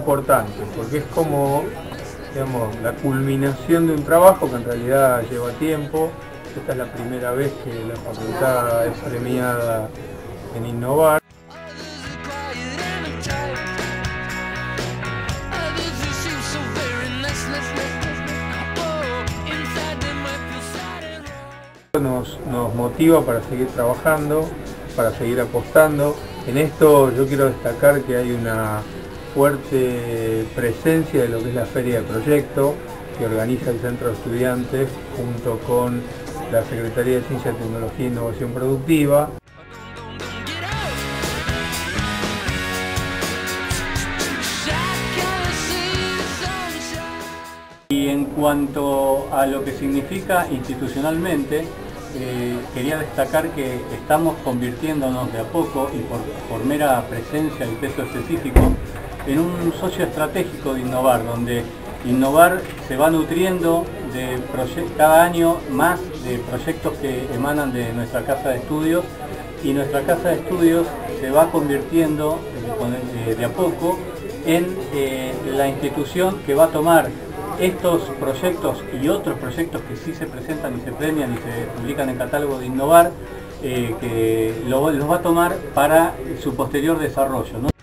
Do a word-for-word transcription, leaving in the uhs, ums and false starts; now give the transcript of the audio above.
importante, porque es como, digamos, la culminación de un trabajo que en realidad lleva tiempo. Esta es la primera vez que la facultad es premiada en Innovar. Nos, nos motiva para seguir trabajando, para seguir apostando. En esto yo quiero destacar que hay una fuerte presencia de lo que es la Feria de Proyecto que organiza el Centro de Estudiantes junto con la Secretaría de Ciencia, Tecnología e Innovación Productiva. Y en cuanto a lo que significa institucionalmente, eh, quería destacar que estamos convirtiéndonos de a poco y por, por mera presencia y peso específico en un socio estratégico de Innovar, donde Innovar se va nutriendo de cada año más de proyectos que emanan de nuestra casa de estudios, y nuestra casa de estudios se va convirtiendo eh, de a poco en eh, la institución que va a tomar estos proyectos y otros proyectos que sí se presentan y se premian y se publican en catálogo de Innovar, eh, que lo, los va a tomar para su posterior desarrollo, ¿no?